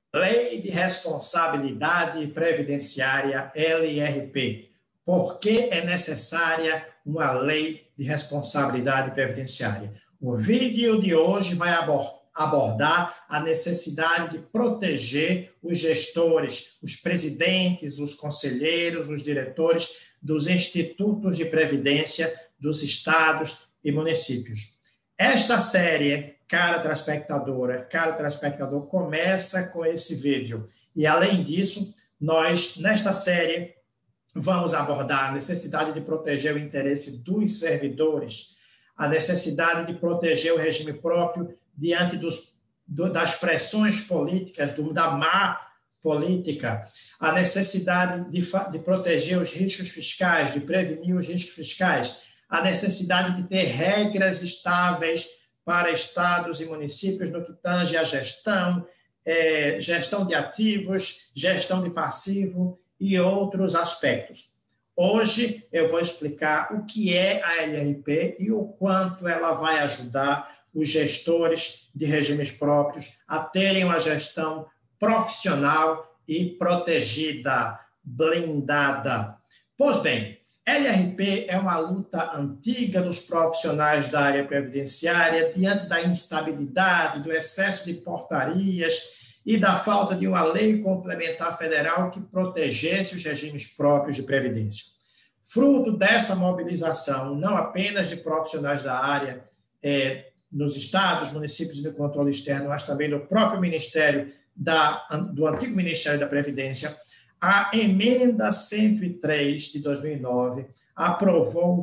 Lei de Responsabilidade Previdenciária, LRP. Por que é necessária uma lei de responsabilidade previdenciária? O vídeo de hoje vai abordar a necessidade de proteger os gestores, os presidentes, os conselheiros, os diretores dos institutos de previdência dos estados e municípios. Esta série, cara telespectador, começa com esse vídeo. E, além disso, nós, nesta série, vamos abordar a necessidade de proteger o interesse dos servidores, a necessidade de proteger o regime próprio diante das pressões políticas, da má política, a necessidade de proteger os riscos fiscais, de prevenir os riscos fiscais, a necessidade de ter regras estáveis para estados e municípios no que tange a gestão, gestão de ativos, gestão de passivo e outros aspectos. Hoje eu vou explicar o que é a LRP e o quanto ela vai ajudar os gestores de regimes próprios a terem uma gestão profissional e protegida, blindada. Pois bem, LRP é uma luta antiga dos profissionais da área previdenciária diante da instabilidade, do excesso de portarias e da falta de uma lei complementar federal que protegesse os regimes próprios de previdência. Fruto dessa mobilização, não apenas de profissionais da área, nos estados, municípios e do controle externo, mas também do próprio Ministério, do antigo Ministério da Previdência, a emenda 103 de 2009 aprovou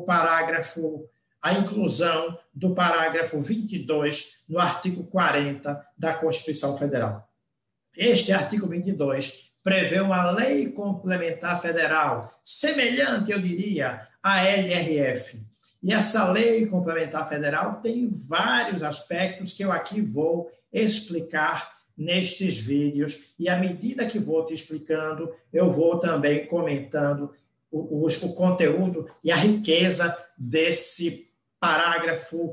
a inclusão do parágrafo 22 no artigo 40 da Constituição Federal. Este artigo 22 prevê uma lei complementar federal, semelhante, eu diria, à LRF. E essa lei complementar federal tem vários aspectos que eu aqui vou explicar nestes vídeos, e à medida que vou te explicando, eu vou também comentando o conteúdo e a riqueza desse parágrafo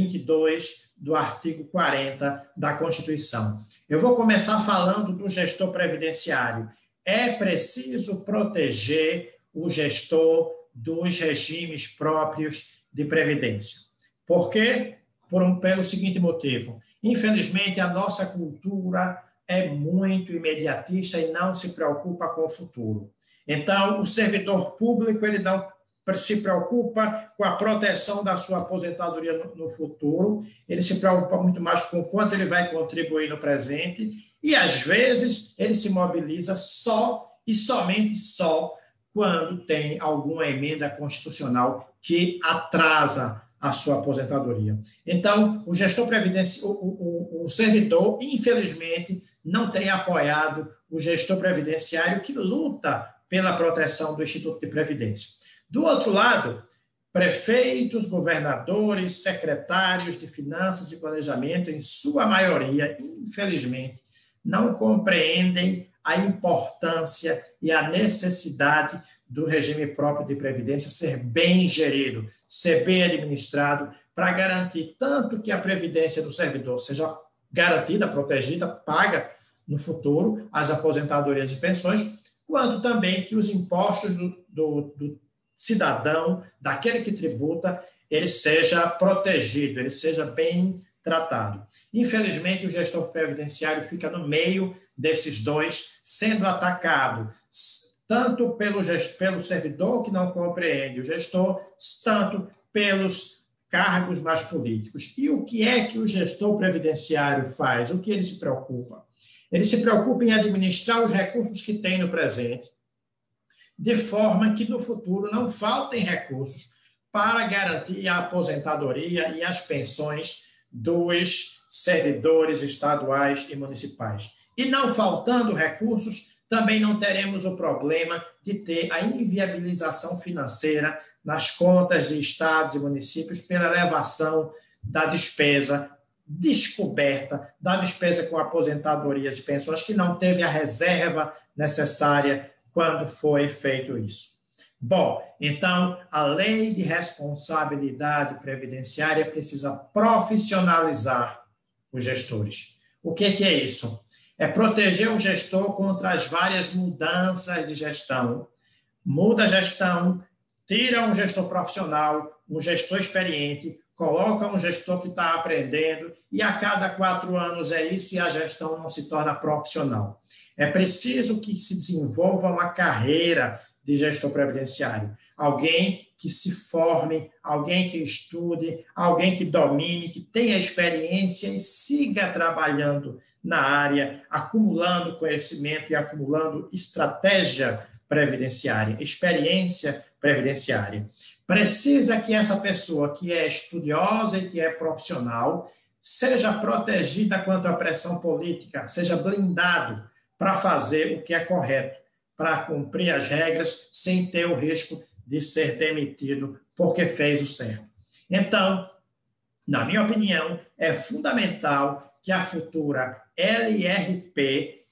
22 do artigo 40 da Constituição. Eu vou começar falando do gestor previdenciário. É preciso proteger o gestor dos regimes próprios de previdência. Por quê? Pelo seguinte motivo. Infelizmente, a nossa cultura é muito imediatista e não se preocupa com o futuro. Então, o servidor público ele não se preocupa com a proteção da sua aposentadoria no futuro, ele se preocupa muito mais com o quanto ele vai contribuir no presente e, às vezes, ele se mobiliza só e somente só quando tem alguma emenda constitucional que atrasa a sua aposentadoria. Então, o gestor previdenciário, o servidor, infelizmente, não tem apoiado o gestor previdenciário que luta pela proteção do Instituto de Previdência. Do outro lado, prefeitos, governadores, secretários de finanças e planejamento, em sua maioria, infelizmente, não compreendem a importância e a necessidade do regime próprio de previdência ser bem gerido, ser bem administrado, para garantir tanto que a previdência do servidor seja garantida, protegida, paga no futuro as aposentadorias e pensões, quanto também que os impostos do cidadão, daquele que tributa, ele seja protegido, ele seja bem tratado. Infelizmente, o gestor previdenciário fica no meio desses dois, sendo atacado tanto pelo servidor que não compreende o gestor, tanto pelos cargos mais políticos. E o que é que o gestor previdenciário faz? O que ele se preocupa? Ele se preocupa em administrar os recursos que tem no presente, de forma que no futuro não faltem recursos para garantir a aposentadoria e as pensões dos servidores estaduais e municipais. E não faltando recursos, também não teremos o problema de ter a inviabilização financeira nas contas de estados e municípios pela elevação da despesa descoberta, da despesa com aposentadorias e pensões, que não teve a reserva necessária quando foi feito isso. Bom, então, a lei de responsabilidade previdenciária precisa profissionalizar os gestores. O que é isso? É proteger o gestor contra as várias mudanças de gestão. Muda a gestão, tira um gestor profissional, um gestor experiente, coloca um gestor que está aprendendo e a cada 4 anos é isso e a gestão não se torna profissional. É preciso que se desenvolva uma carreira de gestor previdenciário. Alguém que se forme, alguém que estude, alguém que domine, que tenha experiência e siga trabalhando na área, acumulando conhecimento e acumulando estratégia previdenciária, experiência previdenciária. Precisa que essa pessoa que é estudiosa e que é profissional seja protegida quanto à pressão política, seja blindado para fazer o que é correto, para cumprir as regras sem ter o risco de ser demitido porque fez o certo. Então, na minha opinião, é fundamental que a futura LRP,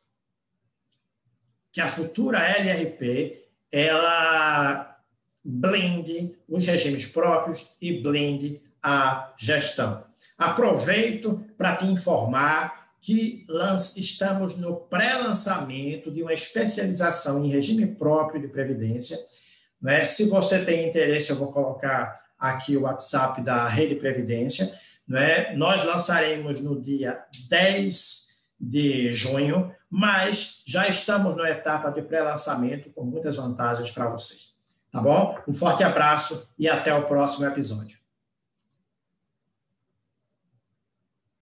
ela blinde os regimes próprios e blinde a gestão. Aproveito para te informar que estamos no pré-lançamento de uma especialização em regime próprio de previdência. Né? Se você tem interesse, eu vou colocar aqui o WhatsApp da Rede Previdência. Né? Nós lançaremos no dia 10 de junho, mas já estamos na etapa de pré-lançamento com muitas vantagens para vocês. Tá bom? Um forte abraço e até o próximo episódio.